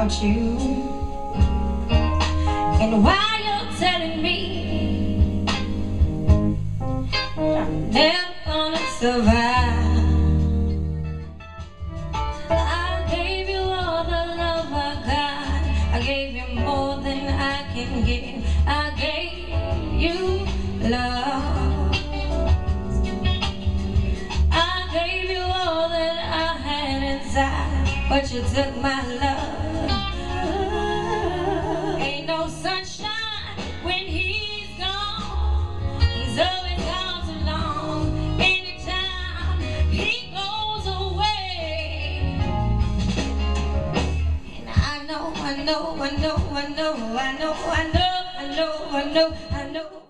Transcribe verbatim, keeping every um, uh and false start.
about you. And while you're telling me I'm never gonna survive, I gave you all the love I got. I gave you more than I can give. I gave you love. I gave you all that I had inside, but you took my love. Ain't no sunshine when he's gone. He's always gone too long. Anytime he goes away, and I know, I know, I know, I know, I know, I know, I know, I know, I know.